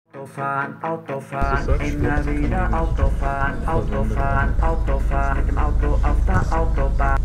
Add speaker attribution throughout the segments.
Speaker 1: Autofahren, Autofahren, immer wieder Autofahren, Autofahren, Autofahren, mit dem Auto auf der Autobahn.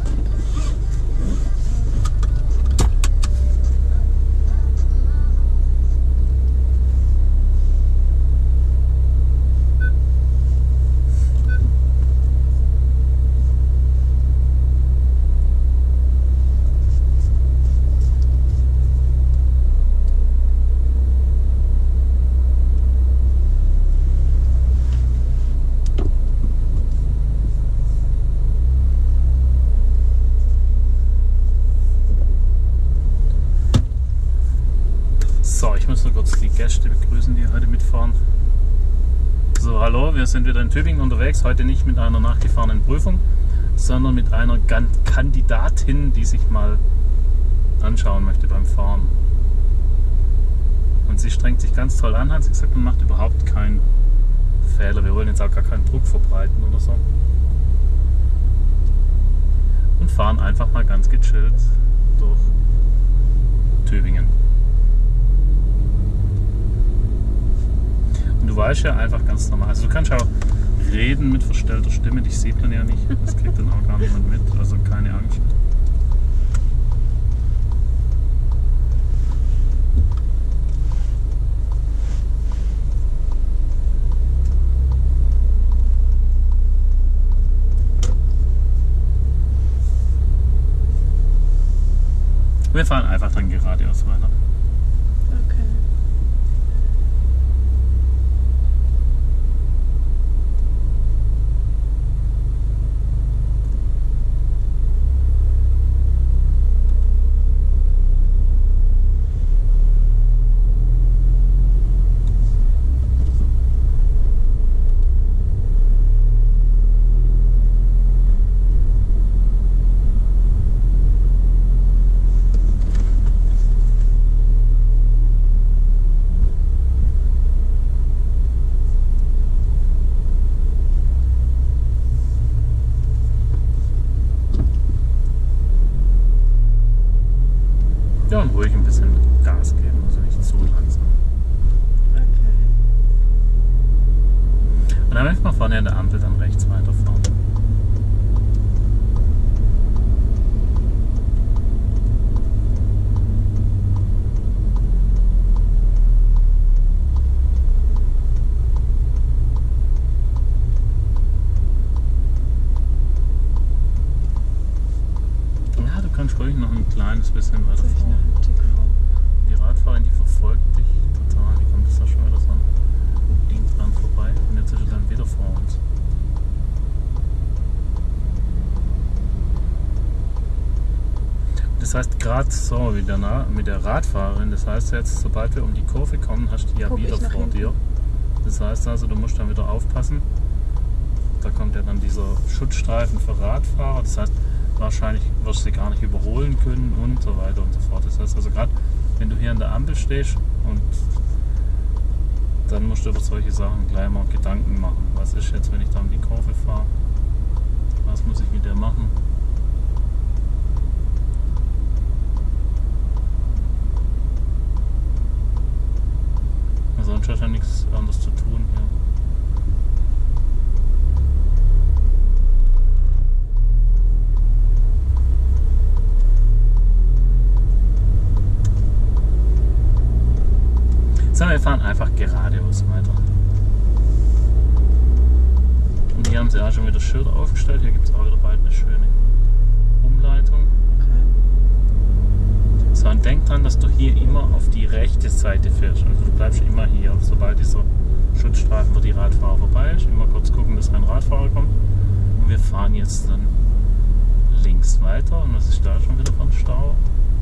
Speaker 2: So, ich muss nur kurz die Gäste begrüßen, die heute mitfahren. So, hallo, wir sind wieder in Tübingen unterwegs. Heute nicht mit einer nachgefahrenen Prüfung, sondern mit einer Kandidatin, die sich mal anschauen möchte beim Fahren. Und sie strengt sich ganz toll an, hat sie gesagt, und macht überhaupt keinen Fehler. Wir wollen jetzt auch gar keinen Druck verbreiten oder so. Und fahren einfach mal ganz gechillt durch Tübingen. Du weißt ja einfach ganz normal. Also du kannst auch reden mit verstellter Stimme, dich sieht man ja nicht. Das kriegt dann auch gar niemand mit, also keine Angst. Wir fahren einfach dann geradeaus weiter.
Speaker 3: Okay.
Speaker 2: Ja, und ruhig ein bisschen Gas geben, also nicht zu langsam.
Speaker 3: Okay.
Speaker 2: Und dann möchte man vorne an der Ampel dann rechts weiterfahren. Ja, du kannst ruhig noch ein kleines bisschen weiter
Speaker 3: Soll ich
Speaker 2: fahren.
Speaker 3: noch einen Tick rauf?
Speaker 2: Die Radfahrerin, die verfolgt dich total. Die kommt jetzt da schon wieder so an Ding dran vorbei. Und jetzt ist sie dann wieder vor uns. Das heißt, gerade so mit der Radfahrerin, das heißt jetzt, sobald wir um die Kurve kommen, hast du die ja
Speaker 3: Guck
Speaker 2: wieder
Speaker 3: ich nach
Speaker 2: vor
Speaker 3: hinten.
Speaker 2: dir. Das heißt also, du musst dann wieder aufpassen. Da kommt ja dann dieser Schutzstreifen für Radfahrer. Das heißt, wahrscheinlich wirst du sie gar nicht überholen können und so weiter und so fort. Das heißt also, gerade wenn du hier an der Ampel stehst und dann musst du über solche Sachen gleich mal Gedanken machen. Was ist jetzt, wenn ich da um die Kurve fahre? Was muss ich mit der machen? Sonst hat ja nichts anderes zu tun hier. So, wir fahren einfach geradeaus weiter. Und hier haben sie auch schon wieder Schilder aufgestellt. Hier gibt es auch wieder bald eine schöne Umleitung.
Speaker 3: Okay.
Speaker 2: So, und denk dran, dass du hier immer auf die rechte Seite fährst. Also du bleibst immer hier, sobald dieser Schutzstreifen für die Radfahrer vorbei ist. Immer kurz gucken, dass ein Radfahrer kommt. Und wir fahren jetzt dann links weiter. Und was ist da schon wieder für ein Stau?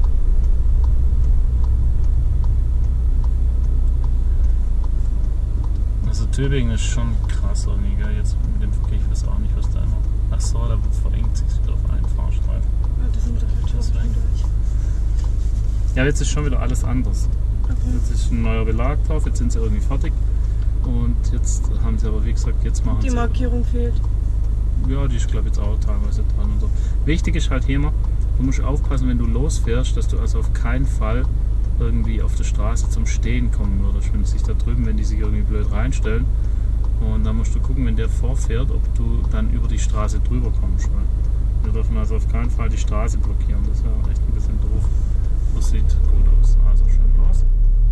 Speaker 2: Also Tübingen ist schon krass irgendwie, gell? Jetzt mit dem Verkehr, ich weiß auch nicht, was da noch... Ach so, da verengt sich wieder auf einen Fahrstreifen.
Speaker 3: Ja, das sind wir doch jetzt schon
Speaker 2: Deswegen.
Speaker 3: durch.
Speaker 2: Ja, jetzt ist schon wieder alles anders.
Speaker 3: Okay.
Speaker 2: Jetzt ist ein neuer Belag drauf, jetzt sind sie irgendwie fertig. Und jetzt haben sie aber, wie gesagt, jetzt machen
Speaker 3: Die
Speaker 2: sie...
Speaker 3: Markierung fehlt.
Speaker 2: Ja, die ist glaube ich jetzt auch teilweise dran und so. Wichtig ist halt hier immer, du musst aufpassen, wenn du losfährst, dass du also auf keinen Fall irgendwie auf der Straße zum Stehen kommen würdest. Wenn sich da drüben, wenn die sich irgendwie blöd reinstellen. Und dann musst du gucken, wenn der vorfährt, ob du dann über die Straße drüber kommst. Wir dürfen also auf keinen Fall die Straße blockieren. Das ist ja echt ein bisschen doof. Das sieht gut aus. Also schön los.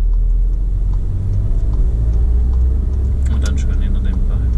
Speaker 2: Und dann schön hinter dem bleiben.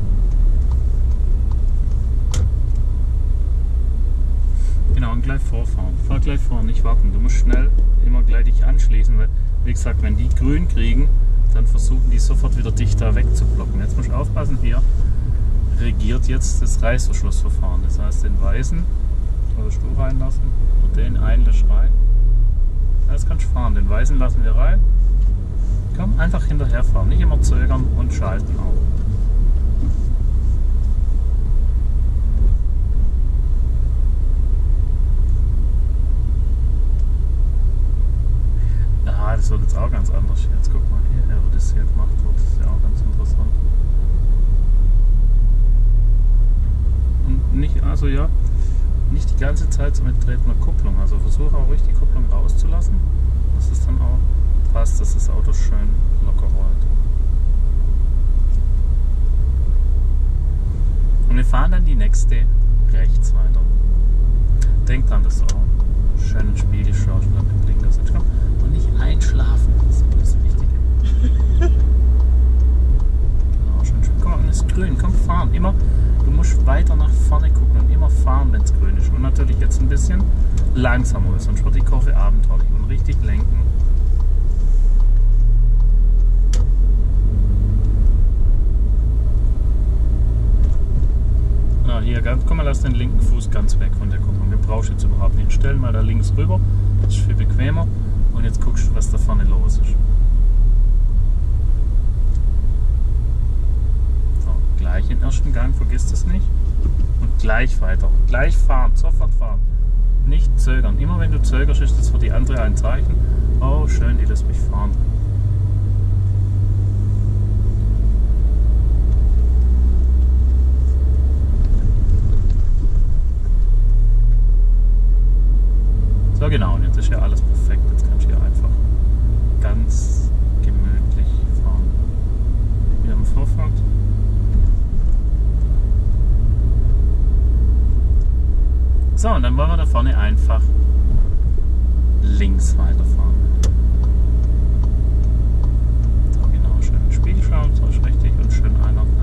Speaker 2: Genau, und gleich vorfahren. Fahr gleich vor, nicht warten. Du musst schnell immer gleich dich anschließen, weil, wie gesagt, wenn die grün kriegen, dann versuchen die sofort wieder dich da wegzublocken. Jetzt musst du aufpassen, hier regiert jetzt das Reißverschlussverfahren. Das heißt, den weißen sollst du reinlassen und den einen lässt rein. Jetzt kannst du fahren. Den weißen lassen wir rein. Komm, einfach hinterher fahren. Nicht immer zögern und schalten auch. Das wird jetzt auch ganz anders. Jetzt guck mal hier, wo das hier gemacht wird. Das ist ja auch ganz interessant. Und nicht, also ja, nicht die ganze Zeit so mit tretender Kupplung. Also versuche auch ruhig die Kupplung rauszulassen, dass es dann auch passt, dass das Auto schön locker rollt. Und wir fahren dann die nächste rechts weiter. Denk dran, dass du auch schön in den Spiegel schaust und dann den Blinker sitzt. Und nicht einschlafen, das ist das Wichtige. Genau, schön. Guck mal, es ist grün, komm fahren. Immer, du musst weiter nach vorne gucken und immer fahren, wenn es grün ist. Und natürlich jetzt ein bisschen langsamer, sonst wird die Kurve abenteuerlich. Und richtig lenken. Na, hier, guck mal, lass den linken Fuß ganz weg von der Kupplung. Den brauchst du jetzt überhaupt nicht. Stell mal da links rüber, das ist viel bequemer. Und jetzt guckst du, was da vorne los ist. So, gleich im ersten Gang, vergiss das nicht. Und gleich weiter. Gleich fahren, sofort fahren. Nicht zögern. Immer wenn du zögerst, ist das für die andere ein Zeichen. Oh, schön, die lässt mich fahren. So genau, und jetzt ist ja alles perfekt. Jetzt kannst du hier einfach ganz gemütlich fahren. Hier am Vorfahrt. So, und dann wollen wir da vorne einfach links weiterfahren. So genau, schön in den Spiegel schauen, so ist richtig und schön einordnen.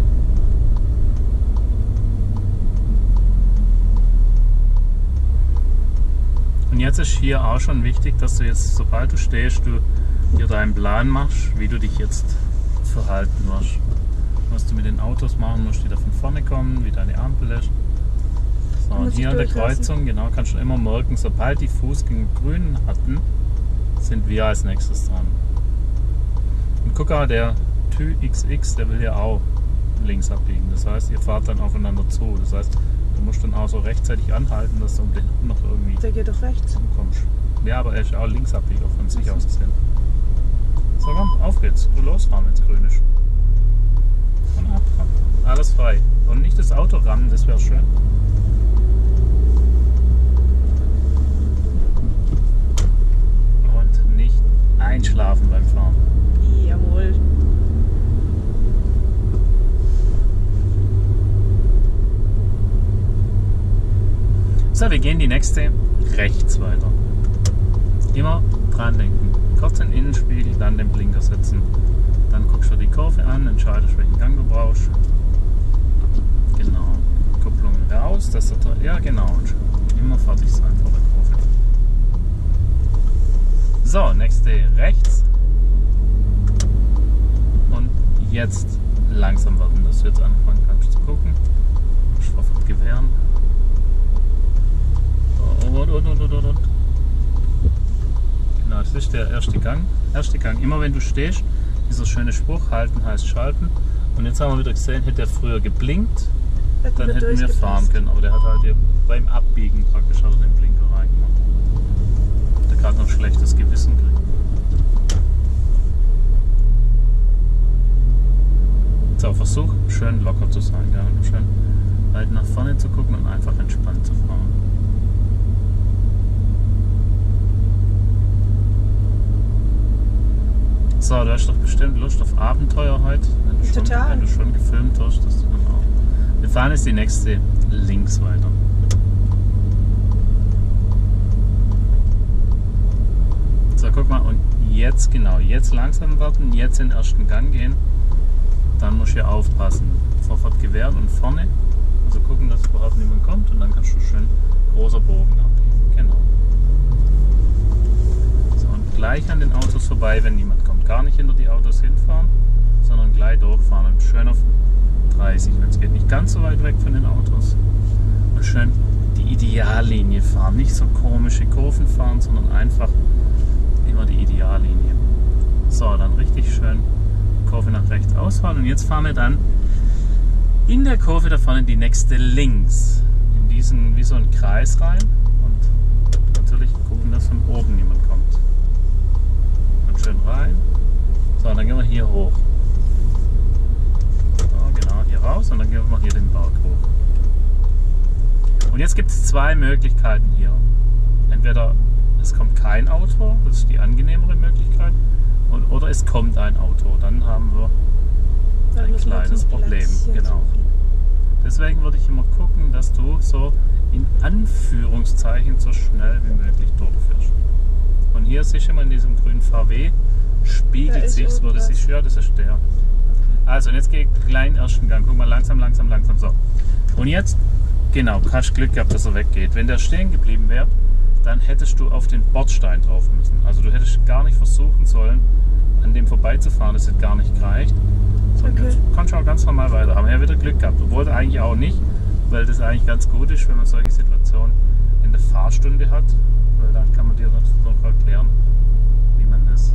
Speaker 2: Und jetzt ist hier auch schon wichtig, dass du jetzt, sobald du stehst, du dir deinen Plan machst, wie du dich jetzt verhalten wirst. Was du mit den Autos machen musst, die da von vorne kommen, wie deine Ampel ist. So, und hier an der Kreuzung, genau, kannst du immer merken, sobald die Fußgänger grün hatten, sind wir als nächstes dran. Und guck mal, der Tü XX, der will ja auch links abbiegen. Das heißt, ihr fahrt dann aufeinander zu. Das heißt, du musst dann auch so rechtzeitig anhalten, dass du noch irgendwie...
Speaker 3: Der geht doch rechts.
Speaker 2: Kommst. Ja, aber er ist auch Linksabbieger von sich aus gesehen. So, komm, auf geht's. Du losfahren, wenn es grün ist. Und ab, komm. Alles frei. Und nicht das Auto rammen, das wäre schön. Und nicht einschlafen beim Fahren.
Speaker 3: Jawohl.
Speaker 2: So, wir gehen die nächste rechts weiter. Immer dran denken. Kurz den Innenspiegel, dann den Blinker setzen. Dann guckst du die Kurve an, entscheidest, welchen Gang du brauchst. Genau. Kupplung raus, das ist ja genau. Immer fertig sein vor der Kurve. So, nächste rechts. Und jetzt langsam werden, dass du jetzt anfangen kannst zu gucken. Sofort gewähren. Und. Genau, das ist der erste Gang. Erste Gang. Immer wenn du stehst, dieser schöne Spruch, halten heißt schalten. Und jetzt haben wir wieder gesehen, hätte er früher geblinkt, dann hätten wir fahren können. Aber der hat halt hier beim Abbiegen praktisch hat er den Blinker reingemacht. Der gerade noch schlechtes Gewissen kriegt. So, versuch schön locker zu sein, ja, und schön weit nach vorne zu gucken und einfach entspannt zu fahren. So, du hast doch bestimmt Lust auf Abenteuer heute,
Speaker 3: Total.
Speaker 2: Wenn du schon gefilmt hast. Dass du dann auch. Wir fahren jetzt die nächste links weiter. So, guck mal, und jetzt genau, jetzt langsam werden, jetzt in den ersten Gang gehen. Dann musst du hier aufpassen. Vorfahrt gewähren und vorne. Also gucken, dass überhaupt niemand kommt und dann kannst du schön großer Bogen abbiegen. Genau. So, und gleich an den Autos vorbei, wenn niemand kommt. Gar nicht hinter die Autos hinfahren, sondern gleich durchfahren und schön auf 30, wenn es geht. Nicht ganz so weit weg von den Autos. Und schön die Ideallinie fahren. Nicht so komische Kurven fahren, sondern einfach immer die Ideallinie. So, dann richtig schön Kurve nach rechts ausfahren und jetzt fahren wir dann in der Kurve da vorne die nächste links. In diesen, wie so ein Kreis rein und natürlich gucken, dass von oben niemand kommt. Dann schön rein. So, und dann gehen wir hier hoch. So, genau, hier raus und dann gehen wir hier den Berg hoch. Und jetzt gibt es zwei Möglichkeiten hier. Entweder es kommt kein Auto, das ist die angenehmere Möglichkeit, oder es kommt ein Auto, dann haben wir ein kleines Problem. Genau. Deswegen würde ich immer gucken, dass du so in Anführungszeichen so schnell wie möglich durchfährst. Und hier siehst du mal in diesem grünen VW, spiegelt sich, würde sich, ja, das ist der. Also, und jetzt geht kleinen ersten Gang, guck mal, langsam, langsam, langsam, so. Und jetzt, genau, hast Glück gehabt, dass er weggeht. Wenn der stehen geblieben wäre, dann hättest du auf den Bordstein drauf müssen. Also du hättest gar nicht versuchen sollen, an dem vorbeizufahren, das hätte gar nicht gereicht. Sondern jetzt kannst du auch ganz normal weiter. Haben wir ja wieder Glück gehabt. Obwohl eigentlich auch nicht, weil das eigentlich ganz gut ist, wenn man solche Situationen in der Fahrstunde hat. Weil dann kann man dir noch erklären, wie man das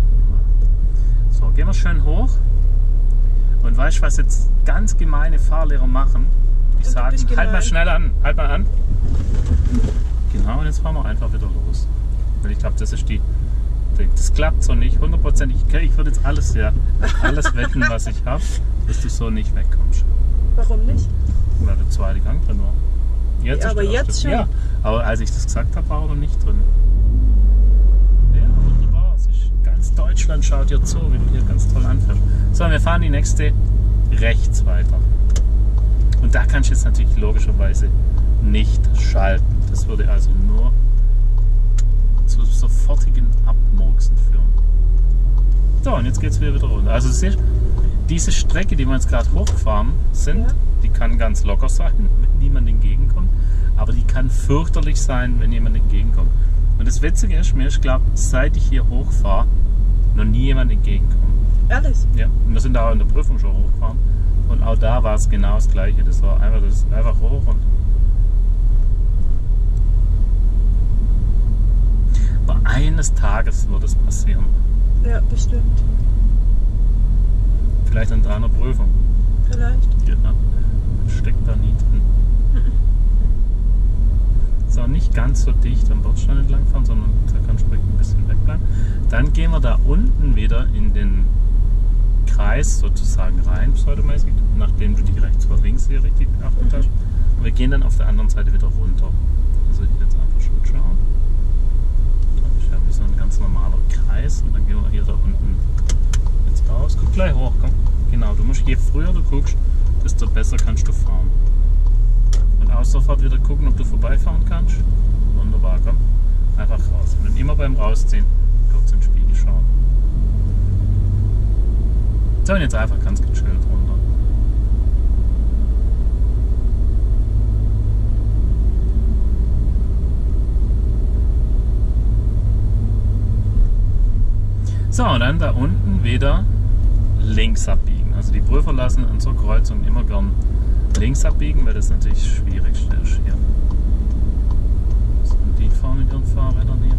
Speaker 2: macht. So, gehen wir schön hoch. Und weißt du, was jetzt ganz gemeine Fahrlehrer machen? Die sagen, halt mal schnell an, halt mal an. Genau, und jetzt fahren wir einfach wieder los. Weil ich glaube, das ist das klappt so nicht, 100%. Ich würde jetzt alles wetten, was ich habe, dass du so nicht wegkommst.
Speaker 3: Warum nicht?
Speaker 2: Weil der zweite Gang drin war. Jetzt
Speaker 3: ja, aber jetzt schon?
Speaker 2: Ja, aber als ich das gesagt habe, war er noch nicht drin. Ja, wunderbar. Es ist ganz Deutschland schaut dir zu, wie du hier ganz toll anfährst. So, wir fahren die nächste rechts weiter. Und da kannst du jetzt natürlich logischerweise nicht schalten. Das würde also nur zu sofortigen Abmurksen führen. So, und jetzt geht es wieder runter. Also siehst, diese Strecke, die wir jetzt gerade hochgefahren sind, ja, die kann ganz locker sein, wenn niemand entgegenkommt. Aber die kann fürchterlich sein, wenn jemand entgegenkommt. Und das Witzige ist, mir ist klar, seit ich hier hochfahre, noch nie jemand entgegenkommt.
Speaker 3: Ehrlich?
Speaker 2: Ja, und wir sind da auch in der Prüfung schon hochgefahren. Und auch da war es genau das Gleiche. Das war einfach hoch und aber eines Tages wird es passieren.
Speaker 3: Ja, bestimmt.
Speaker 2: Vielleicht an deiner Prüfung.
Speaker 3: Vielleicht.
Speaker 2: Ja, steckt da nie drin. So, nicht ganz so dicht am Bordstein entlang fahren, sondern da kannst du ein bisschen wegbleiben. Dann gehen wir da unten wieder in den Kreis sozusagen rein, pseudomäßig, nachdem du die rechts oder links hier richtig geachtet hast. Und wir gehen dann auf der anderen Seite wieder runter. Also hier jetzt einfach schon schauen. Das ist ja wie so ein ganz normaler Kreis und dann gehen wir hier da unten jetzt raus. Guck gleich hoch, komm. Genau, du musst, je früher du guckst, desto besser kannst du fahren. Und auch sofort wieder gucken, ob du vorbeifahren kannst. Wunderbar, komm. Einfach raus. Und dann immer beim Rausziehen kurz in den Spiegel schauen. So, und jetzt einfach ganz gechillt runter. So, und dann da unten wieder links abbiegen. Also die Prüfer lassen an so Kreuzungen immer gern links abbiegen, weil das natürlich das Schwierigste ist hier. So, und die fahren mit ihren Fahrrädern hier.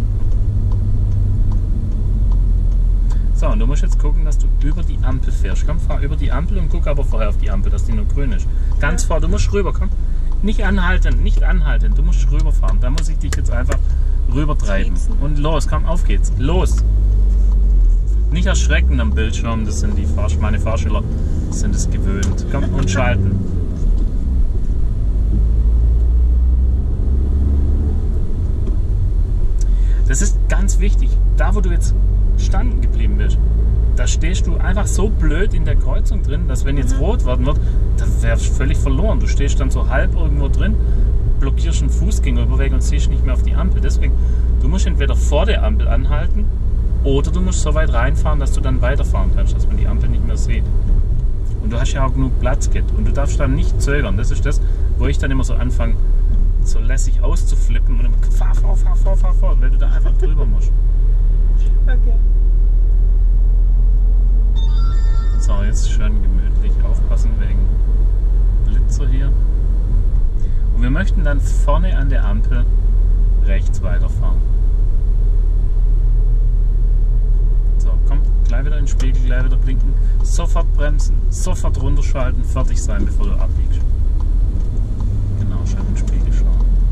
Speaker 2: So, und du musst jetzt gucken, dass du über die Ampel fährst. Komm, fahr über die Ampel und guck aber vorher auf die Ampel, dass die nur grün ist. Ganz vor, du musst rüber, komm. Nicht anhalten, nicht anhalten, du musst rüberfahren. Da muss ich dich jetzt einfach rüber treiben. Und los, komm, auf geht's. Los! Nicht erschrecken am Bildschirm, das sind meine Fahrschüler sind es gewöhnt. Komm, und schalten. Das ist ganz wichtig. Da, wo du jetzt standen geblieben bist, da stehst du einfach so blöd in der Kreuzung drin, dass wenn jetzt rot werden wird, dann wärst du völlig verloren. Du stehst dann so halb irgendwo drin, blockierst einen Fußgängerüberweg und siehst nicht mehr auf die Ampel. Deswegen, du musst entweder vor der Ampel anhalten oder du musst so weit reinfahren, dass du dann weiterfahren kannst, dass man die Ampel nicht mehr sieht. Und du hast ja auch genug Platz, Kit. Und du darfst dann nicht zögern. Das ist das, wo ich dann immer so anfange, so lässig auszuflippen und immer fahr, weil du da einfach drüber musst.
Speaker 3: Okay.
Speaker 2: So, jetzt schön gemütlich aufpassen wegen Blitzer hier. Und wir möchten dann vorne an der Ampel rechts weiterfahren. So, komm, gleich wieder in den Spiegel, gleich wieder blinken. Sofort bremsen, sofort runterschalten, fertig sein, bevor du abbiegst. Genau, schön in den Spiegel schauen.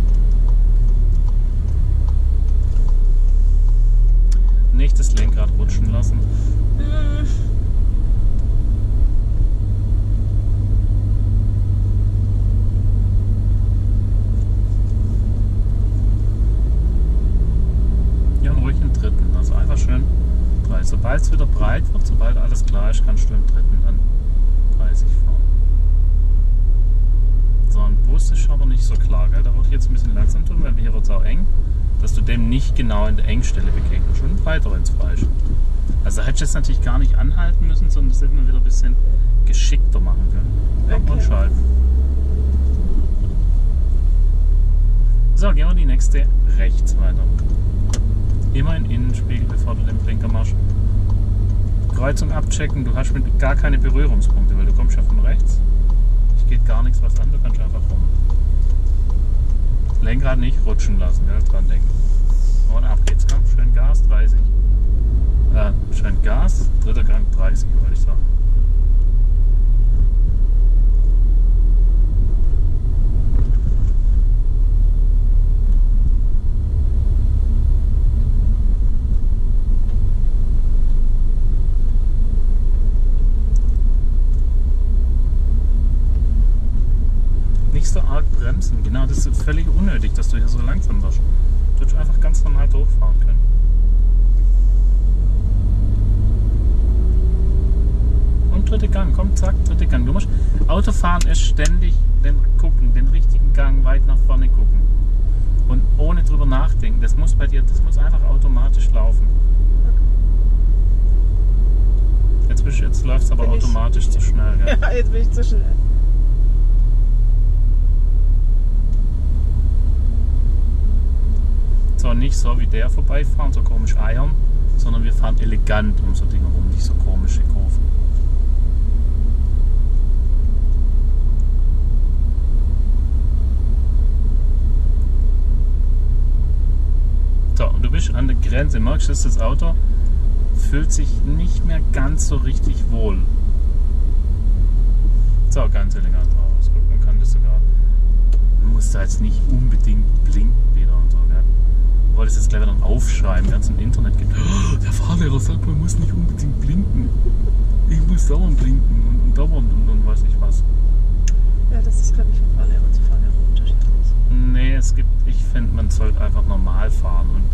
Speaker 2: Nicht das Lenkrad rutschen lassen. Ja, und ruhig einen dritten. Also einfach schön 30. Sobald es wieder breit wird, sobald alles klar ist, kannst du im dritten dann 30 fahren. So, ein Bus ist aber nicht so klar, gell? Da würde ich jetzt ein bisschen langsam tun, weil hier wird es auch eng, dass du dem nicht genau in der Engstelle begegnest, schon weiter ins Falsche. Also da hättest du jetzt natürlich gar nicht anhalten müssen, sondern das hätten wir wieder ein bisschen geschickter machen können.
Speaker 3: Okay.
Speaker 2: Und schalten. So, gehen wir die nächste rechts weiter. Immer in den Innenspiegel, bevor du den Blinker machst. Kreuzung abchecken, du hast mit gar keine Berührungspunkte, weil du kommst ja von rechts. Es geht gar nichts was an, du kannst einfach rum. Lenkrad nicht rutschen lassen, gell? Dran denken. Und ab geht's, komm, schön Gas, 30. Schön Gas, dritter Gang 30, wollte ich sagen. Nicht so arg bremsen, genau, das ist völlig unnötig, dass du hier so langsam wirst. Du würdest einfach ganz normal durchfahren können. Und dritte Gang, komm, zack, dritte Gang. Du musst, Autofahren ist ständig den richtigen Gang weit nach vorne gucken. Und ohne drüber nachdenken, das muss bei dir, das muss einfach automatisch laufen. Jetzt läuft es aber automatisch zu schnell, gell?
Speaker 3: Ja, jetzt bin ich zu schnell.
Speaker 2: So, nicht so wie der vorbeifahren, so komisch eiern, sondern wir fahren elegant um so Dinge rum, nicht so komische Kurven. So, und du bist an der Grenze, merkst du, dass das Auto fühlt sich nicht mehr ganz so richtig wohl. So, ganz elegant raus. Guck, man kann das sogar, man muss da jetzt nicht unbedingt blinken wieder und so, gell? Ich wollte es jetzt gleich wieder aufschreiben, ganz im Internet gibt. Oh, der Fahrlehrer sagt, man muss nicht unbedingt blinken. Ich muss dauernd blinken und dauernd und weiß nicht was.
Speaker 3: Ja, das ist, glaube ich, von Fahrlehrer zu Fahrlehrer unterschiedlich.
Speaker 2: Nee, ich finde, man sollte einfach normal fahren und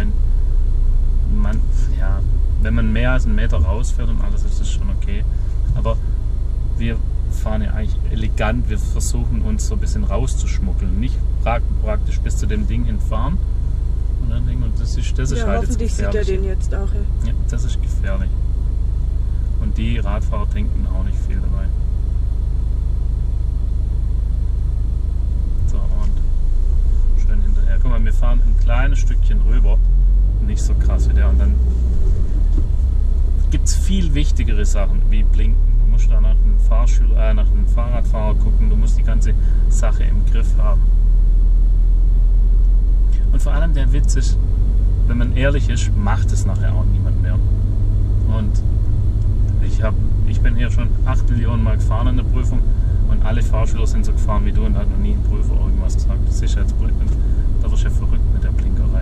Speaker 2: wenn man mehr als einen Meter rausfährt und alles, ist das schon okay. Aber wir fahren ja eigentlich elegant, wir versuchen uns so ein bisschen rauszuschmuggeln, nicht praktisch bis zu dem Ding hinfahren. Und dann denken wir, das ist
Speaker 3: Ja,
Speaker 2: halt jetzt
Speaker 3: hoffentlich sieht er
Speaker 2: gefährlich.
Speaker 3: den jetzt auch.
Speaker 2: Ja, das ist gefährlich. Und die Radfahrer trinken auch nicht viel dabei. So, und schön hinterher. Guck mal, wir fahren ein kleines Stückchen rüber. Nicht so krass wie der. Und dann gibt es viel wichtigere Sachen wie blinken. Du musst da nach dem Fahrradfahrer gucken. Du musst die ganze Sache im Griff haben. Und vor allem der Witz ist, wenn man ehrlich ist, macht es nachher auch niemand mehr. Und ich bin hier schon 8 Millionen Mal gefahren in der Prüfung und alle Fahrschüler sind so gefahren wie du und hat noch nie ein Prüfer irgendwas gesagt. Das ist jetzt da wirst du ja verrückt mit der Blinkerei.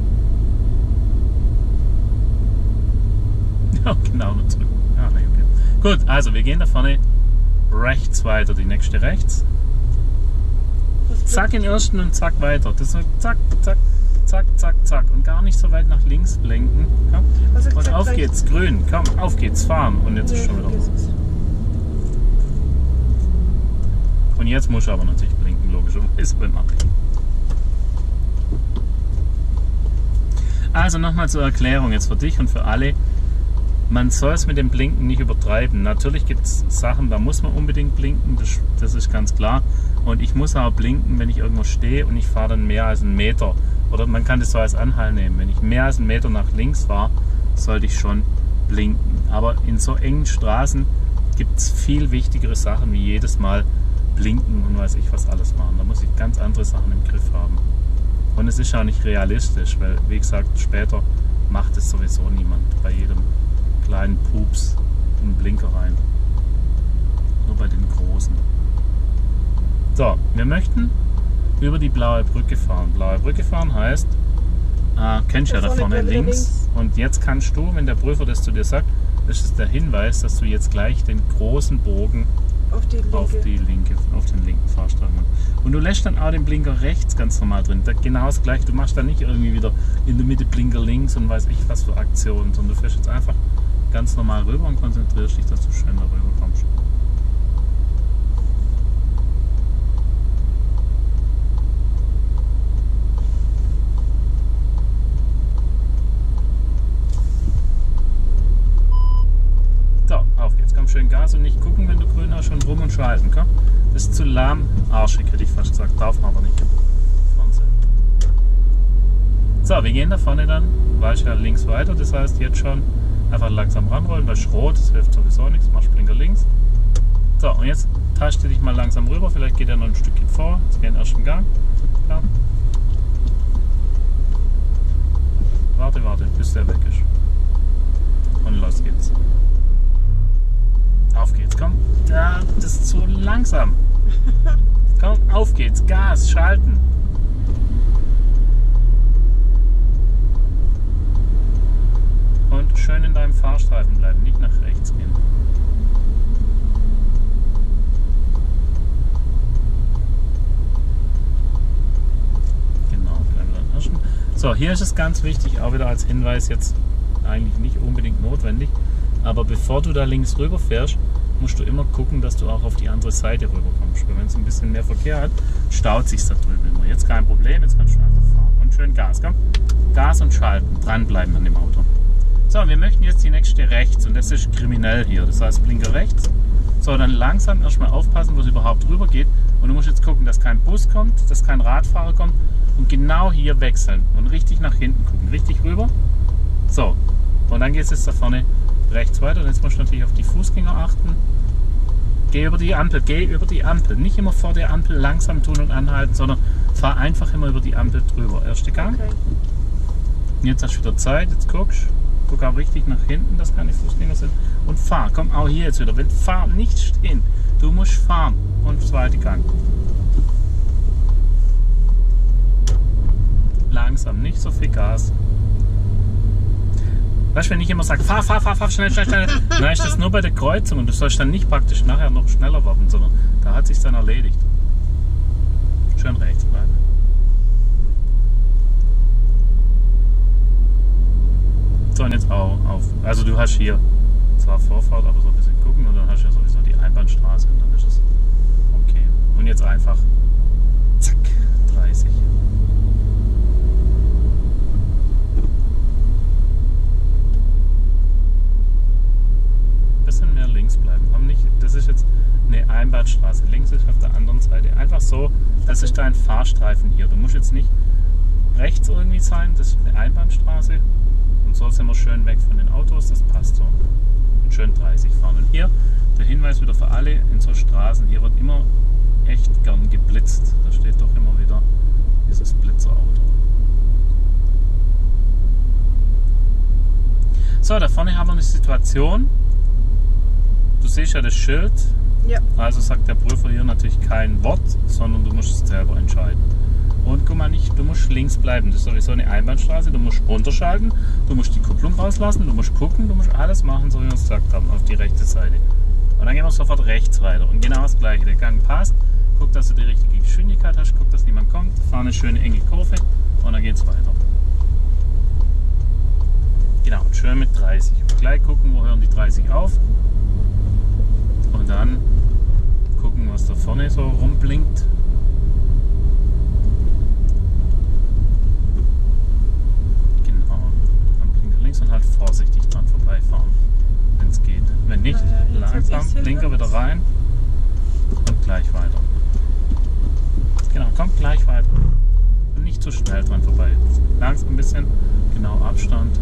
Speaker 2: Ja, genau, nur zurück. Ja, okay. Gut, also wir gehen da vorne rechts weiter, die nächste rechts. Zack in den ersten und zack weiter. Das ist zack, zack. zack, zack, zack. Und gar nicht so weit nach links blinken. Komm.
Speaker 3: Also
Speaker 2: Und
Speaker 3: gesagt,
Speaker 2: auf
Speaker 3: rechts.
Speaker 2: geht's, grün. Komm, auf geht's, fahren. Und jetzt ist schon wieder
Speaker 3: vergiss
Speaker 2: rot.
Speaker 3: es.
Speaker 2: Und jetzt muss ich aber natürlich blinken, logischerweise beim Abbiegen. Also nochmal zur Erklärung jetzt für dich und für alle. Man soll es mit dem Blinken nicht übertreiben. Natürlich gibt es Sachen, da muss man unbedingt blinken, das ist ganz klar. Und ich muss auch blinken, wenn ich irgendwo stehe und ich fahre dann mehr als einen Meter. Oder man kann das so als Anhalt nehmen. Wenn ich mehr als einen Meter nach links fahre, sollte ich schon blinken. Aber in so engen Straßen gibt es viel wichtigere Sachen, wie jedes Mal blinken und weiß ich was alles machen. Da muss ich ganz andere Sachen im Griff haben. Und es ist auch nicht realistisch, weil, wie gesagt, später macht es sowieso niemand bei jedem kleinen Pups einen Blinker rein. Nur bei den großen. So, wir möchten über die blaue Brücke fahren. Blaue Brücke fahren heißt, kennst du ja da vorne links. Und jetzt kannst du, wenn der Prüfer das zu dir sagt, das ist der Hinweis, dass du jetzt gleich den großen Bogen auf den linken Fahrstreifen. Und du lässt dann auch den Blinker rechts ganz normal drin. Genau das gleiche. Du machst dann nicht irgendwie wieder in der Mitte Blinker links und weiß ich was für Aktionen, sondern du fährst jetzt einfach ganz normal rüber und konzentrierst dich, dass du schön darüber kommst. So, auf geht's. Komm schön Gas und nicht gucken, wenn du grün hast, schon rum und schalten. Komm. Das ist zu lahmarschig, hätte ich fast gesagt. Darf man aber nicht. So, wir gehen da vorne dann, weißt ja links weiter. Das heißt, jetzt schon einfach langsam ranrollen. Das ist rot, das hilft sowieso nichts. Machst Blinker links. So, und jetzt taste dich mal langsam rüber. Vielleicht geht er noch ein Stückchen vor. Jetzt gehen den ersten Gang. Ja. Warte, bis der weg ist. Und los geht's. Auf geht's, komm. Ja, das ist zu langsam. Komm, auf geht's. Gas, schalten. Und schön in deinem Fahrstreifen bleiben, nicht nach rechts gehen. Genau, bleiben wir dann ersten. So, hier ist es ganz wichtig, auch wieder als Hinweis, jetzt eigentlich nicht unbedingt notwendig, aber bevor du da links rüber fährst, musst du immer gucken, dass du auch auf die andere Seite rüberkommst. Weil wenn es ein bisschen mehr Verkehr hat, staut sich da drüben immer. Jetzt kein Problem, jetzt kannst du einfach fahren. Und schön Gas, komm. Gas und schalten, dranbleiben an dem Auto. So, wir möchten jetzt die nächste rechts und das ist kriminell hier. Das heißt Blinker rechts. So, dann langsam erstmal aufpassen, wo es überhaupt rüber geht. Und du musst jetzt gucken, dass kein Bus kommt, dass kein Radfahrer kommt. Und genau hier wechseln und richtig nach hinten gucken. Richtig rüber. So, und dann geht es jetzt da vorne rechts weiter. Und jetzt musst du natürlich auf die Fußgänger achten. Geh über die Ampel, geh über die Ampel. Nicht immer vor der Ampel langsam tun und anhalten, sondern fahr einfach immer über die Ampel drüber. Erster Gang.
Speaker 3: Okay.
Speaker 2: Und jetzt hast du wieder Zeit, jetzt guckst. Guck auch richtig nach hinten, dass keine Fußgänger sind. Und fahr. Komm auch hier jetzt wieder. Wenn fahr, nicht stehen. Du musst fahren. Und zweiter Gang. Langsam, nicht so viel Gas. Weißt du, wenn ich immer sage, fahr, schnell, dann ist das nur bei der Kreuzung und du sollst dann nicht praktisch nachher noch schneller werden, sondern da hat sich dann erledigt. Schön rechts bleiben. So, und jetzt auch auf. Also du hast hier zwar Vorfahrt, aber so ein bisschen gucken und dann hast du ja sowieso die Einbahnstraße und dann ist es okay. Und jetzt einfach zack, 30. Bisschen mehr links bleiben. Das ist jetzt eine Einbahnstraße. Links ist auf der anderen Seite. Einfach so, das ist dein Fahrstreifen hier. Du musst jetzt nicht rechts irgendwie sein, das ist eine Einbahnstraße. Und so sind wir schön weg von den Autos, das passt so. Und schön 30 fahren. Und hier der Hinweis wieder für alle in so Straßen, hier wird immer echt gern geblitzt. Da steht doch immer wieder dieses Blitzerauto. So, da vorne haben wir eine Situation. Du siehst ja das Schild.
Speaker 3: Ja.
Speaker 2: Also sagt der Prüfer hier natürlich kein Wort, sondern du musst es selber entscheiden. Und guck mal, du musst links bleiben. Das ist sowieso eine Einbahnstraße. Du musst runterschalten, du musst die Kupplung rauslassen, du musst gucken, du musst alles machen, so wie wir es gesagt haben, auf die rechte Seite. Und dann gehen wir sofort rechts weiter. Und genau das gleiche. Der Gang passt. Guck, dass du die richtige Geschwindigkeit hast. Guck, dass niemand kommt. Fahr eine schöne enge Kurve. und dann geht's weiter. Genau, schön mit 30. Und gleich gucken, wo hören die 30 auf. Und dann gucken, was da vorne so rumblinkt. Genau, am Blinker links und halt vorsichtig dran vorbeifahren, wenn es geht. Wenn nicht,
Speaker 3: Naja,
Speaker 2: langsam, Blinker wieder rein und gleich weiter. Genau, kommt gleich weiter. Und nicht zu schnell dran vorbei. Langsam ein bisschen, genau Abstand.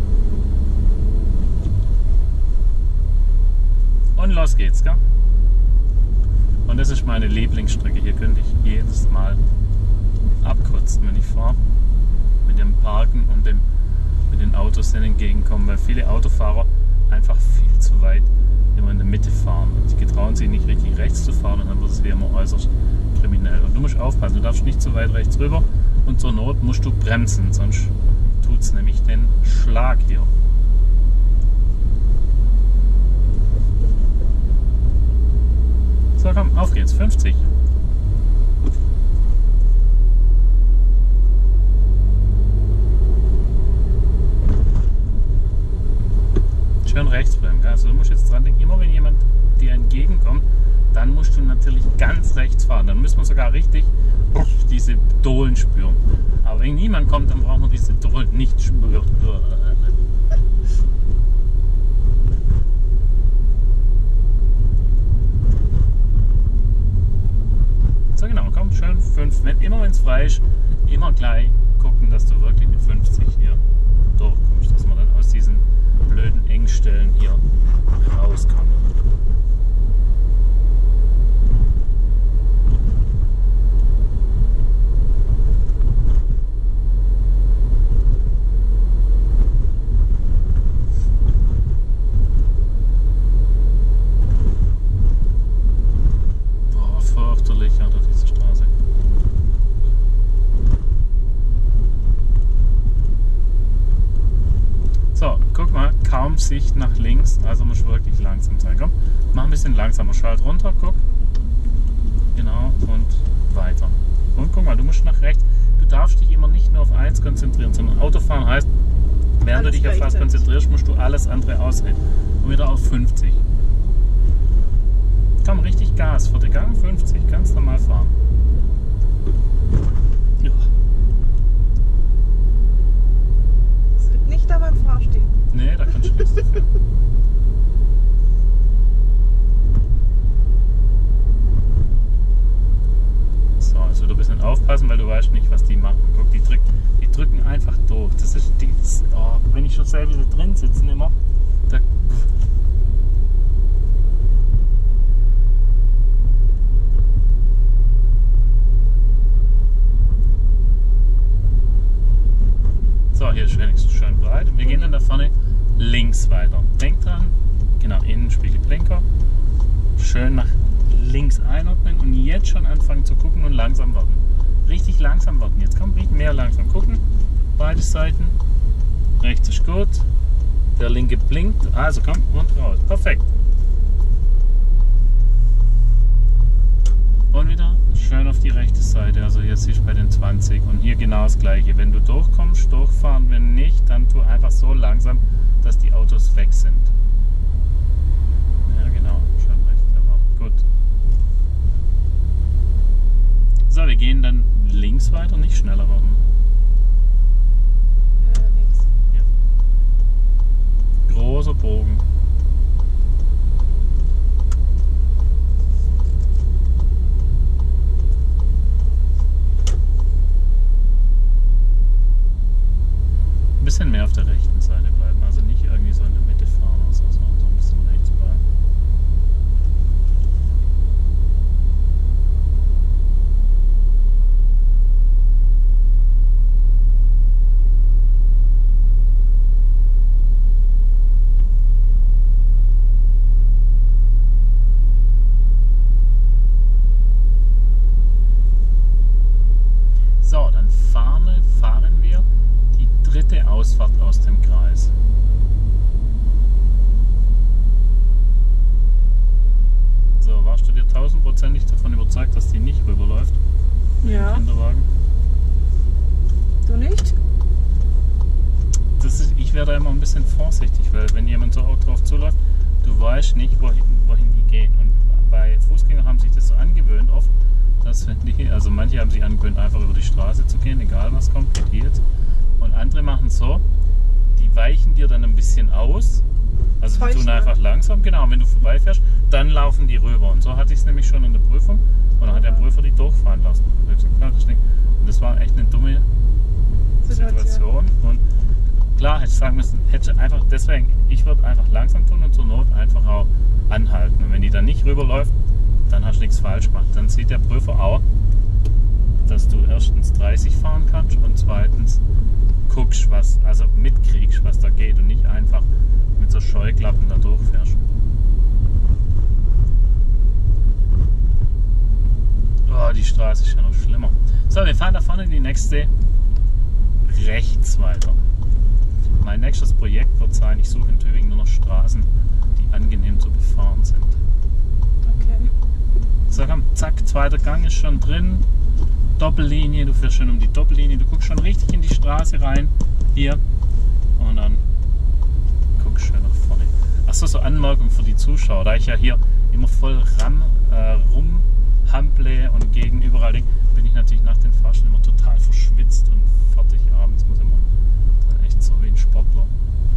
Speaker 2: Und los geht's, gell? Und das ist meine Lieblingsstrecke. Hier könnte ich jedes Mal abkürzen, wenn ich fahre. Mit dem Parken und mit den Autos, die entgegenkommen. Weil viele Autofahrer einfach viel zu weit immer in der Mitte fahren. Und sie getrauen sich nicht richtig rechts zu fahren und dann wird es wie immer äußerst kriminell. Und du musst aufpassen, du darfst nicht zu weit rechts rüber und zur Not musst du bremsen, sonst tut es nämlich den Schlag hier. So, komm, auf geht's, 50. Schön rechts bleiben, gell? Also du musst jetzt dran denken, immer wenn jemand dir entgegenkommt, dann musst du natürlich ganz rechts fahren. Dann müssen wir sogar richtig diese Dohlen spüren. Aber wenn niemand kommt, dann brauchen wir diese Dohlen nicht spüren. So genau, komm, schön 5. Immer wenn es frei ist, immer gleich gucken, dass du wirklich mit 50 hier durchkommst, dass man dann aus diesen blöden Engstellen hier rauskommt. Boah, fürchterlich unter diese Straße. So, guck mal, kaum Sicht nach links, also muss wirklich langsam sein. Komm, mach ein bisschen langsamer, schalt runter, guck. Genau, und weiter. Und guck mal, du musst nach rechts. Du darfst dich immer nicht nur auf eins konzentrieren, sondern Autofahren heißt, während du dich auf was konzentrierst, musst du alles andere ausreden. Und wieder auf 50. Komm, richtig Gas, vierte Gang, 50, ganz normal fahren. Ja.
Speaker 3: Das liegt nicht an meinem Fahrstil.
Speaker 2: Nee, da kannst du nichts dafür. So, also wieder ein bisschen aufpassen, weil du weißt nicht, was die machen. Guck, die drücken einfach durch. Das ist oh, wenn ich schon selber drin sitzen immer, da, so, hier ist wenigstens schön breit. Wir gehen dann da vorne links weiter. Denk dran, genau, Innenspiegelblinker. Schön nach links einordnen und jetzt schon anfangen zu gucken und langsam warten. Richtig langsam warten. Jetzt kommt nicht mehr langsam gucken. Beide Seiten. Rechts ist gut. Der linke blinkt. Also komm und raus. Perfekt. Und wieder schön auf die rechte Seite. Also jetzt siehst du bei den 20 und hier genau das gleiche. Wenn du durchkommst, durchfahren. Wenn nicht, dann tu einfach so langsam, dass die Autos weg sind. Ja genau. Schön rechts. Gut. So, wir gehen dann links weiter, nicht schneller werden.
Speaker 3: Links.
Speaker 2: Ja. Großer Bogen. Ein bisschen mehr auf der rechten Seite bleiben, also nicht irgendwie so in der Mitte fahren oder so, sondern so ein bisschen rechts bleiben. So, dann fahren wir die dritte Ausfahrt aus dem Kreis. So, warst du dir 1000%ig davon überzeugt, dass die nicht rüberläuft?
Speaker 3: Ja.
Speaker 2: Kinderwagen.
Speaker 3: Du nicht?
Speaker 2: bisschen vorsichtig, weil wenn jemand so auch drauf zuläuft, du weißt nicht, wohin die gehen. Und bei Fußgängern haben sich das so angewöhnt oft, dass wenn die, also manche haben sich angewöhnt, einfach über die Straße zu gehen, egal was kommt, wie jetzt. Und andere machen so, die weichen dir dann ein bisschen aus. Also die tun einfach langsam, genau, wenn du vorbeifährst, dann laufen die rüber. Und so hatte ich es nämlich schon in der Prüfung. Und dann hat der Prüfer die durchfahren lassen. Und das war echt eine dumme Situation. Und klar, hätte ich sagen müssen, deswegen, ich würde einfach langsam tun und zur Not einfach auch anhalten. Und wenn die dann nicht rüberläuft, dann hast du nichts falsch gemacht. Dann sieht der Prüfer auch, dass du erstens 30 fahren kannst und zweitens guckst, also mitkriegst, was da geht und nicht einfach mit so Scheuklappen da durchfährst. Oh, die Straße ist ja noch schlimmer. So, wir fahren da vorne in die nächste rechts weiter. Mein nächstes Projekt wird sein, ich suche in Tübingen nur noch Straßen, die angenehm zu befahren sind.
Speaker 3: Okay.
Speaker 2: So, komm, zack, zweiter Gang ist schon drin. Doppellinie, du fährst schon um die Doppellinie, du guckst schon richtig in die Straße rein, hier, und dann guckst schön nach vorne. Achso, so Anmerkung für die Zuschauer, da ich ja hier immer voll rumhample und gegen überall denke, bin ich natürlich nach den Fahrstunden immer total verschwitzt und fertig abends, muss immer dann echt so wie ein Sportler.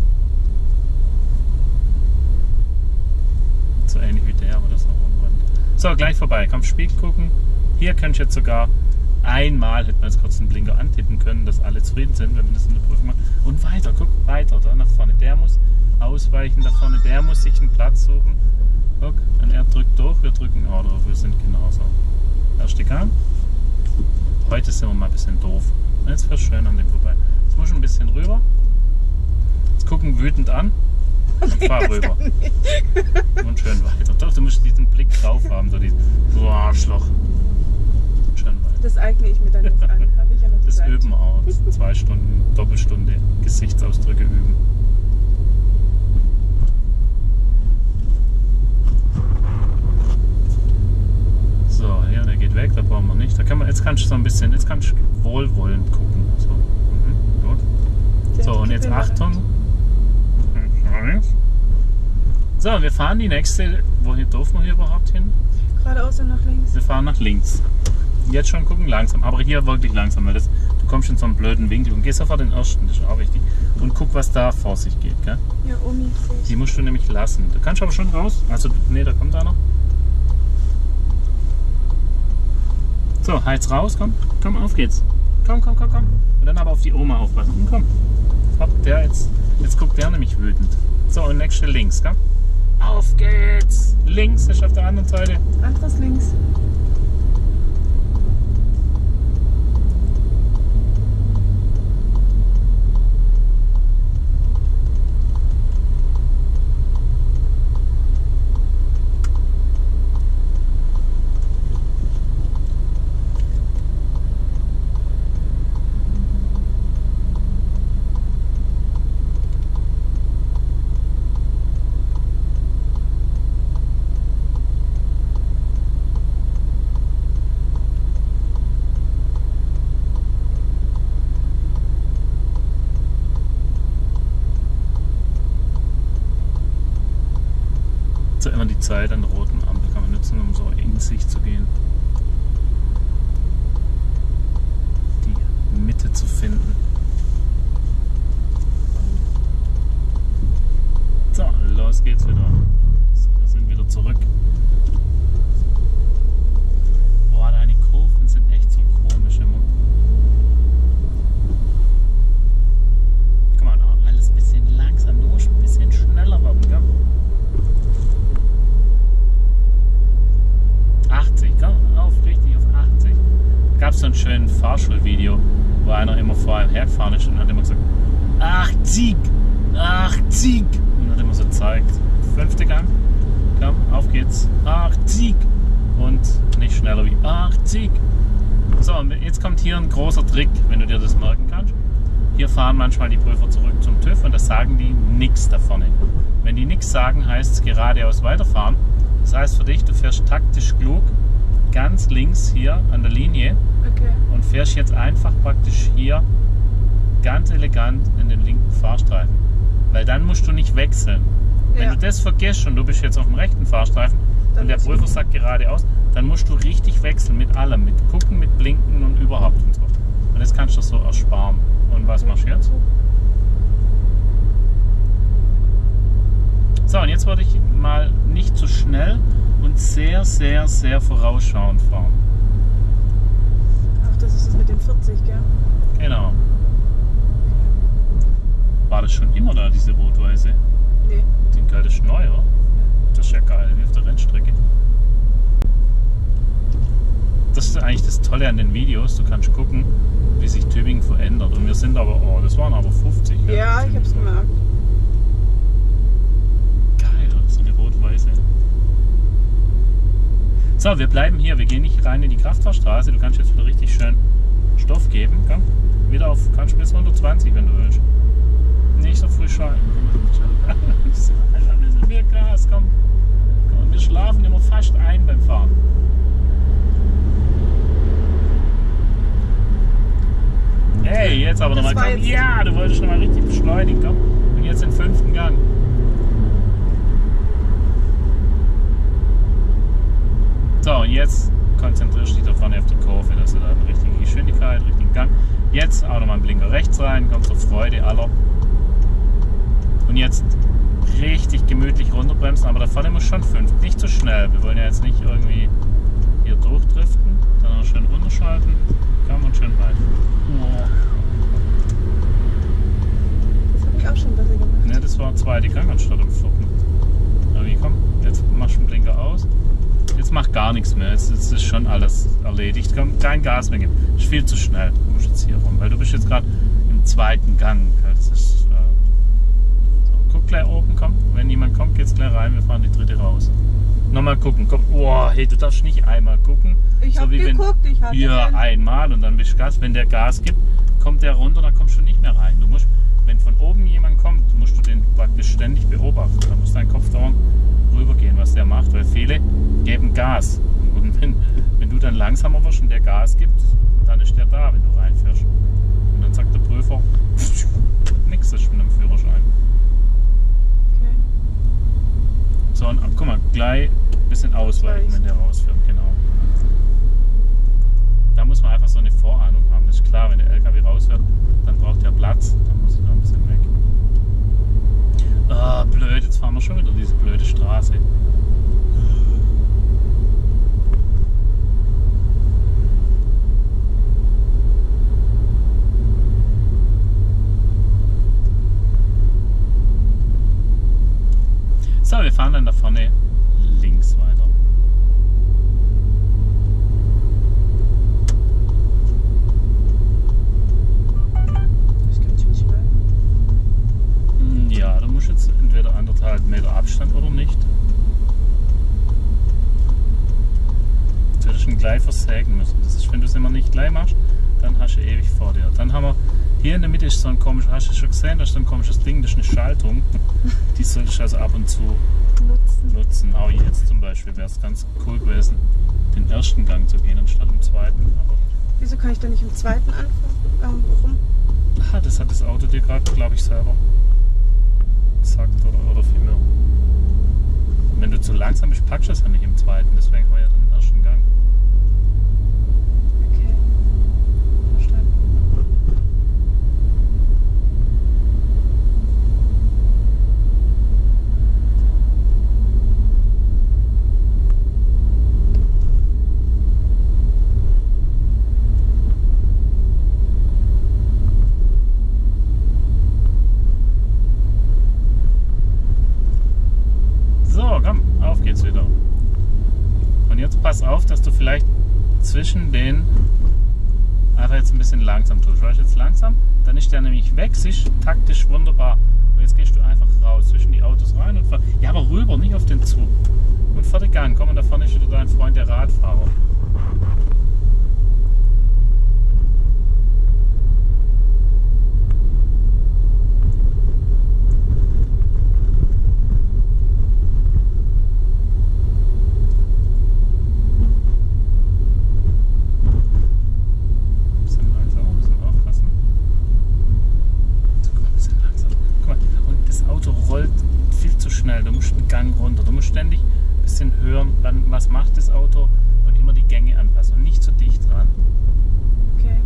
Speaker 2: So ähnlich wie der, aber das noch rumrennt. So, gleich vorbei, komm, Spiegel gucken. Hier könnt ihr jetzt sogar einmal, hätten wir jetzt kurz den Blinker antippen können, dass alle zufrieden sind, wenn wir das in der Prüfung machen. Und weiter, guck, weiter, da nach vorne. Der muss ausweichen da vorne, der muss sich einen Platz suchen. Guck, und er drückt durch, wir drücken auch drauf, wir sind genauso. Erste Gang. Heute sind wir mal ein bisschen doof. Jetzt wäre schön an dem vorbei. Jetzt muss ich ein bisschen rüber. Jetzt gucken wütend an. Und fahr rüber. Und schön weiter. Doch, du musst diesen Blick drauf haben, so diesen Arschloch. Schön weiter.
Speaker 3: Das eigne ich mir dann jetzt an. Habe ich ja noch
Speaker 2: Das
Speaker 3: gesagt.
Speaker 2: üben wir auch. 2 Stunden, Doppelstunde Gesichtsausdrücke üben. So, ja, der geht weg, da brauchen wir nicht. Da kann man, jetzt kannst du so ein bisschen, jetzt kannst du wohlwollend gucken. So, gut. So, und jetzt Achtung. So, wir fahren die nächste. Wohin dürfen wir hier überhaupt hin?
Speaker 3: Geradeaus und nach links.
Speaker 2: Wir fahren nach links. Jetzt schon gucken, langsam. Aber hier wirklich langsam, weil du kommst in so einen blöden Winkel und gehst sofort den ersten, das ist auch wichtig. Und guck, was da vor sich geht, gell?
Speaker 3: Ja, Omi, sehe ich.
Speaker 2: Die musst du nämlich lassen. Du kannst aber schon raus. Also, nee, da kommt einer. So, heiz raus, komm. Komm, auf geht's. Komm. Und dann aber auf die Oma aufpassen. Und komm. Hopp, der jetzt guckt der nämlich wütend. So, und nächste links, gell? Auf geht's! Links ist auf der anderen Seite.
Speaker 3: Anderes links. Immer die Zeit an der roten Ampel kann man nutzen, um so in sich zu gehen. Die Mitte zu finden. So, los geht's wieder. Wir sind wieder zurück. Boah, deine Kurven sind echt so komisch immer. Guck mal, alles ein bisschen langsam, du musst ein bisschen schneller werden, gell? 80, komm auf, richtig auf 80. Da gab es so ein schönes Fahrschulvideo, wo einer immer vor einem hergefahren ist und hat immer gesagt, 80, 80. Und hat immer so gezeigt, 5. Gang, komm, auf geht's, 80. Und nicht schneller wie 80. So, und jetzt kommt hier ein großer Trick, wenn du dir das merken kannst. Hier fahren manchmal die Prüfer zurück zum TÜV und da sagen die nichts da vorne. Wenn die nichts sagen, heißt es geradeaus weiterfahren. Das heißt für dich, du fährst taktisch klug ganz links hier an der Linie und fährst jetzt einfach praktisch hier ganz elegant in den linken Fahrstreifen.
Speaker 2: Weil dann musst du nicht wechseln. Wenn du das vergisst und du bist jetzt auf dem rechten Fahrstreifen
Speaker 4: Dann
Speaker 2: und der Prüfer sagt geradeaus, dann musst du richtig wechseln mit allem. Mit Gucken, mit Blinken und überhaupt und so. Und das kannst du so ersparen. Und was machst du jetzt? So, und jetzt würde ich mal nicht zu schnell und sehr, sehr, sehr vorausschauend fahren.
Speaker 4: Ach, das ist das mit dem 40, gell?
Speaker 2: Genau. War das schon immer da, diese rot-weiße?
Speaker 4: Nee.
Speaker 2: Den geil, das ist neu, oder? Das ist ja geil, wie auf der Rennstrecke. Das ist eigentlich das Tolle an den Videos. Du kannst gucken, wie sich Tübingen verändert. Und wir sind aber, oh, das waren aber 50.
Speaker 4: Ja, ich hab's gemerkt.
Speaker 2: Geil, so eine rot-weiße. So, wir bleiben hier. Wir gehen nicht rein in die Kraftfahrstraße. Du kannst jetzt wieder richtig schön Stoff geben. Komm, wieder auf, kannst bis 120, wenn du willst. Nicht so früh schalten. Ein bisschen mehr Gas, komm. Komm. Wir schlafen immer fast ein beim Fahren. Hey, jetzt aber nochmal, komm. Ja, du wolltest nochmal richtig beschleunigen, komm. Und jetzt den 5. Gang. So, und jetzt konzentrierst du dich da vorne auf die Kurve, dass du da eine richtige Geschwindigkeit, richtigen Gang. Jetzt auch nochmal einen Blinker rechts rein, kommt zur Freude aller. Und jetzt richtig gemütlich runterbremsen, aber da vorne muss schon 5, nicht zu schnell. Wir wollen ja jetzt nicht irgendwie hier durchdriften, dann schön runterschalten, kann man schön rein.
Speaker 4: Das habe ich auch schon besser gemacht.
Speaker 2: Ne, das war 2. Gang anstatt im 4. Aber wie, komm, jetzt machst du den Blinker aus. Jetzt macht gar nichts mehr, jetzt ist schon alles erledigt. Komm, kein Gas mehr geben. Das ist viel zu schnell. Du musst jetzt hier rum, weil du bist jetzt gerade im 2. Gang. Das ist, so, guck gleich oben, komm. Wenn jemand kommt, geht's gleich rein. Wir fahren die 3. raus. Nochmal gucken, komm. Oh, hey, du darfst nicht einmal gucken.
Speaker 4: Ich
Speaker 2: so
Speaker 4: hab
Speaker 2: wie
Speaker 4: geguckt, ich hatte
Speaker 2: hier einmal und dann bist du Gas. Wenn der Gas gibt, kommt der runter, dann kommst du nicht mehr rein. Du musst, wenn von oben jemand kommt, musst du den praktisch ständig beobachten. Da muss dein Kopf dauernd rübergehen, was der macht, weil viele geben Gas. Und wenn du dann langsamer wirst und der Gas gibt, dann ist der da, wenn du reinfährst. Und dann sagt der Prüfer, nix ist mit dem Führerschein.
Speaker 4: Okay.
Speaker 2: So, und guck mal, gleich ein bisschen ausweichen, wenn der rausfährt, genau. Da muss man einfach so eine Vorahnung haben. Das ist klar, wenn der LKW rausfährt, dann braucht der Platz, dann muss ich da ein bisschen weg. Ah, blöd, jetzt fahren wir schon wieder diese blöde Straße. So, wir fahren dann da vorne links weiter.
Speaker 4: Das ist ganz schön schnell.
Speaker 2: Ja, du musst jetzt entweder 1,5 Meter Abstand oder nicht. Du hättest ihn gleich versägen müssen. Das ist, wenn du es immer nicht gleich machst, dann hast du ewig vor dir. Dann haben wir, hier in der Mitte ist so ein komisches, hast du schon gesehen, das ist so ein komisches Ding, das ist eine Schaltung. Die solltest du also ab und zu nutzen. Auch jetzt zum Beispiel wäre es ganz cool gewesen, den 1. Gang zu gehen, anstatt im 2. Aber
Speaker 4: Wieso kann ich da nicht im 2. anfangen? Warum?
Speaker 2: das hat das Auto dir gerade, glaube ich, selber gesagt oder vielmehr. Wenn du zu langsam bist, packst du das ja nicht im 2. Deswegen haben wir ja den 1. Gang.
Speaker 4: Okay. Verstanden.
Speaker 2: So, komm, auf geht's wieder. Und jetzt pass auf, dass du vielleicht zwischen den einfach jetzt ein bisschen langsam tust. Weißt du, jetzt langsam, dann ist der nämlich weg, siehst taktisch wunderbar. Und jetzt gehst du einfach raus, zwischen die Autos rein und fahr. Ja, aber rüber, nicht auf den Zug. Und vor den Gang, komm, und da vorne ist wieder dein Freund, der Radfahrer. lang runter. Du musst ständig ein bisschen hören, was macht das Auto und immer die Gänge anpassen und nicht zu dicht dran.
Speaker 4: Okay.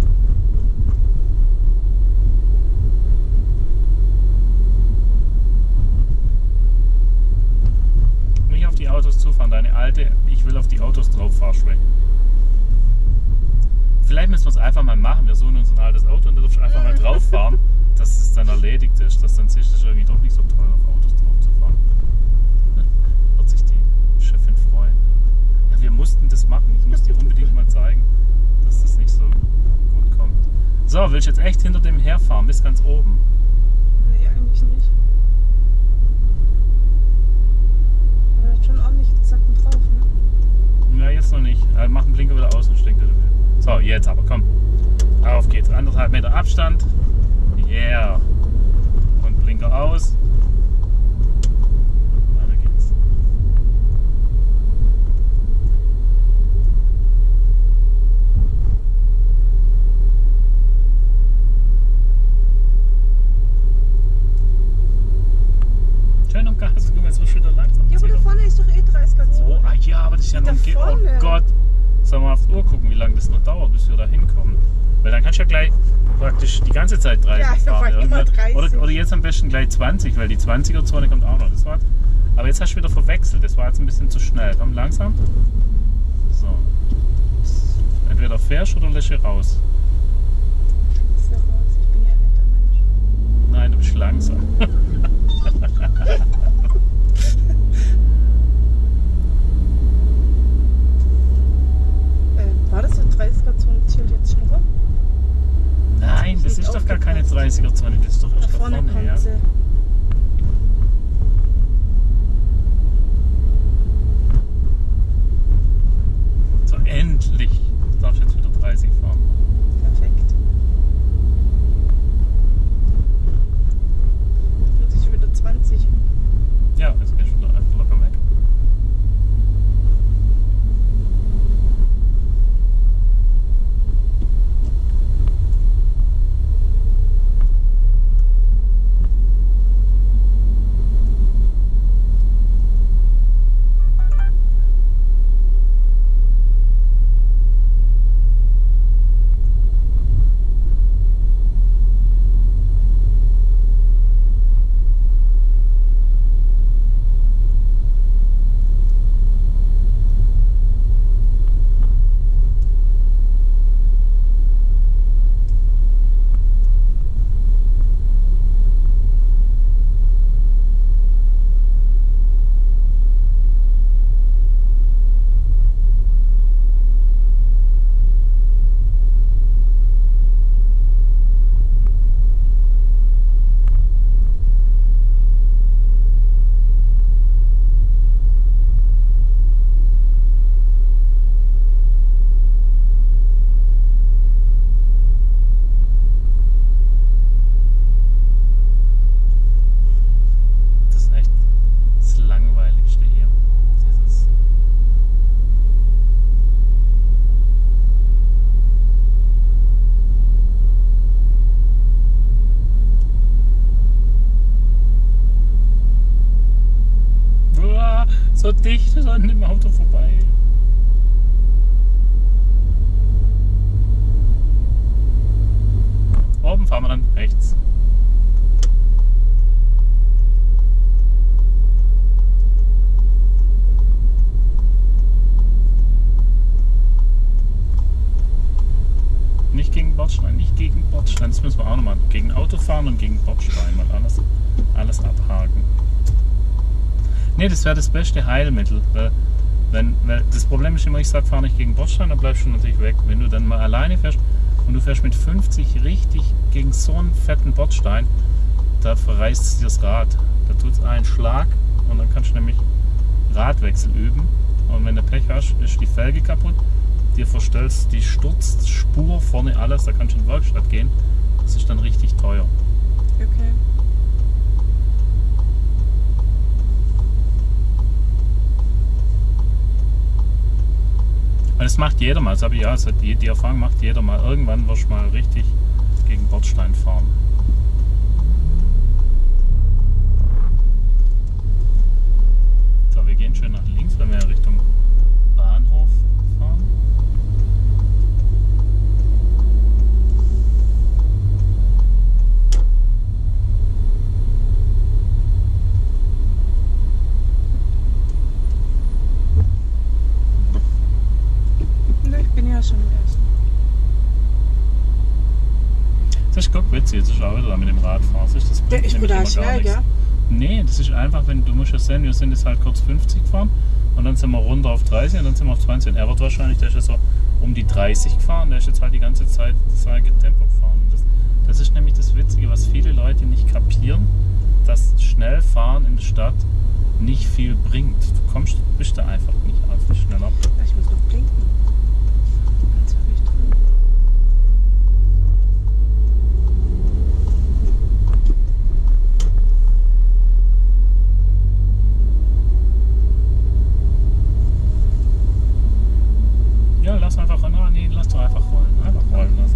Speaker 2: Nicht auf die Autos zufahren, deine alte, ich will auf die Autos drauf Fahrschule. Vielleicht müssen wir es einfach mal machen. Wir suchen uns ein altes Auto und da darfst du einfach mal drauf fahren, dass es dann erledigt ist. Dass dann siehst du, es irgendwie doch nicht so toll, auf Autos drauf zu fahren. Wird sich die Chefin freuen. Ja, wir mussten das machen. Ich muss dir unbedingt mal zeigen, dass das nicht so gut kommt. So, willst du jetzt echt hinter dem herfahren bis ganz oben?
Speaker 4: Nee, eigentlich nicht. Aber jetzt schon ordentlich Zacken drauf, ne?
Speaker 2: Ja, jetzt noch nicht. Mach den Blinker wieder aus und stinkt wieder. So, jetzt aber, komm. Auf geht's. 1,5 Meter Abstand. Yeah. Und Blinker aus. Weiter geht's. Schön am Gas. Guck mal, jetzt wird schon wieder langsam.
Speaker 4: Ja, aber da vorne ist doch eh 30er-Zone.
Speaker 2: Oh, ja, aber das ist ja noch ein
Speaker 4: Da
Speaker 2: Oh
Speaker 4: vorne.
Speaker 2: Gott. Sollen wir mal auf die Uhr gucken, wie lange das noch dauert, bis wir da hinkommen? Weil dann kannst du ja gleich praktisch die ganze Zeit 30
Speaker 4: Ja,
Speaker 2: fahren.
Speaker 4: aber immer 30.
Speaker 2: Oder jetzt am besten gleich 20, weil die 20er-Zone kommt auch noch. Das war, aber jetzt hast du wieder verwechselt. Das war jetzt ein bisschen zu schnell. Komm langsam. So. Entweder fährst oder lässt du raus.
Speaker 4: Ist ja raus. Ich bin ja ein netter Mensch.
Speaker 2: Nein, du bist langsam.
Speaker 4: War das so 30er-Zone zählt jetzt nur?
Speaker 2: Nein, das ist doch gar keine 30er-Zone. Das ist doch
Speaker 4: Da
Speaker 2: erst da
Speaker 4: vorne
Speaker 2: vorne.
Speaker 4: kommt
Speaker 2: Ja.
Speaker 4: sie.
Speaker 2: So, endlich. Du darfst jetzt wieder 30 fahren.
Speaker 4: Perfekt. Jetzt muss ich wieder 20.
Speaker 2: Ja, jetzt gehst du wieder einfach locker weg. So dicht an dem Auto vorbei. Oben fahren wir dann rechts. Nicht gegen Bordstein, nicht gegen Bordstein. Das müssen wir auch nochmal. Gegen Auto fahren und gegen Bordstein. Mal alles abhaken. Ne, das wäre das beste Heilmittel. Weil das Problem ist immer, ich sage, fahr nicht gegen Bordstein, dann bleibst du natürlich weg. Wenn du dann mal alleine fährst und du fährst mit 50 richtig gegen so einen fetten Bordstein, da verreißt es dir das Rad. Da tut es einen Schlag und dann kannst du nämlich Radwechsel üben. Und wenn du Pech hast, ist die Felge kaputt, dir verstellst die Sturzspur vorne alles, da kannst du in die Werkstatt gehen. Das ist dann richtig teuer.
Speaker 4: Okay.
Speaker 2: Das macht jeder mal, das habe ich ja, also die Erfahrung macht jeder mal. Irgendwann wirst du mal richtig gegen Bordstein fahren. witzig, jetzt ist auch wieder da mit dem Radfahren. Das
Speaker 4: Der ist brutal schnell, gell?
Speaker 2: Nee, das ist einfach, wenn du musst ja sehen, wir sind jetzt halt kurz 50 gefahren und dann sind wir runter auf 30 und dann sind wir auf 20. Und er wird wahrscheinlich, der ist ja so um die 30 gefahren, der ist jetzt halt die ganze Zeit das Tempo gefahren. Das ist nämlich das Witzige, was viele Leute nicht kapieren, dass schnell fahren in der Stadt nicht viel bringt. Du bist da einfach nicht viel schneller.
Speaker 4: Ich muss noch blinken. Ganz hab ich drin.
Speaker 2: Ja, lass einfach rollen. Nee, lass doch einfach rollen. Einfach rollen lassen.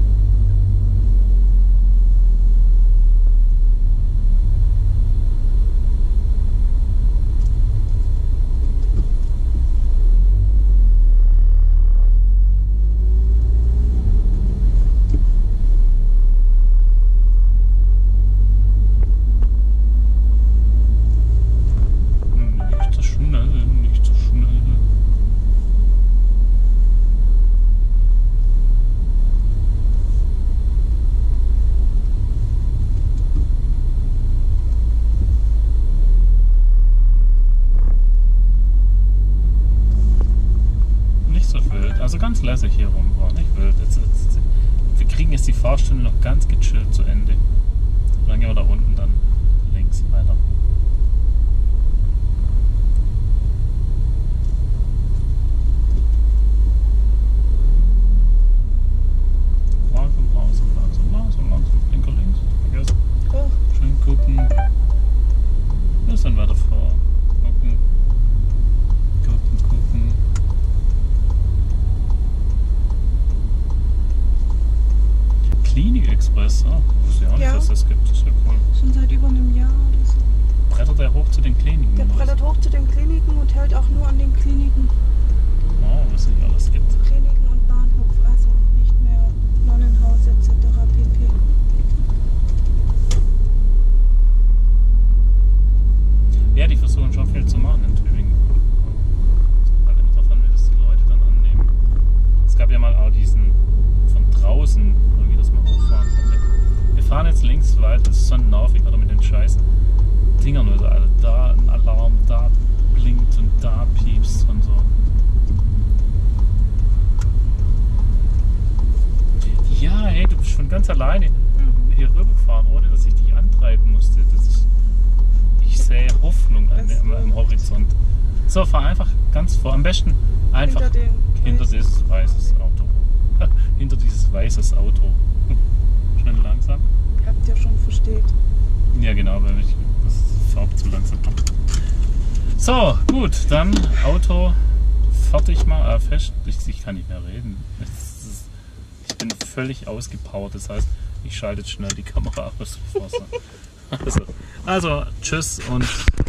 Speaker 2: Also ganz lässig hier rumfahren, nicht wild. Wir kriegen jetzt die Fahrstunde noch ganz gechillt zu Ende. Und dann gehen wir da unten dann links weiter. Langsam. Blinker links. Vergessen.
Speaker 4: Oh.
Speaker 2: Schön gucken. Bis dann weiter vor. Gucken. Klinik-Express, wusste ich auch nicht, dass das gibt. Das ist ja cool.
Speaker 4: Schon seit über einem Jahr oder so.
Speaker 2: Brettert der hoch zu den Kliniken?
Speaker 4: Der brettert hoch zu den Kliniken und hält auch nur an den Kliniken.
Speaker 2: Oh, was nicht alles gibt.
Speaker 4: Kliniken und Bahnhof, also nicht mehr Nonnenhaus etc. pp.
Speaker 2: Ja, die versuchen schon viel zu machen in Tübingen. Es kommt halt immer darauf an, wie das die Leute dann annehmen. Es gab ja mal auch diesen von draußen, wie das mal hochfahren konnte. Wir fahren jetzt links weiter, das ist so nervig, oder mit den scheiß Dingern oder Alter. Da ein Alarm, da blinkt und da piepst und so. Ja, hey, du bist schon ganz alleine hier rübergefahren, ohne dass ich dich antreiben musste. Ich sehe Hoffnung am Horizont. So, fahr einfach ganz vor. Am besten einfach hinter dieses weißes Auto. Hinter dieses weißes Auto. Schön langsam.
Speaker 4: Habt ihr schon versteht.
Speaker 2: Ja genau, weil das fährt zu langsam. So, gut, dann Auto fertig mal, fest. Ich kann nicht mehr reden. Ich bin völlig ausgepowert, das heißt, ich schalte jetzt schnell die Kamera aus. Also tschüss und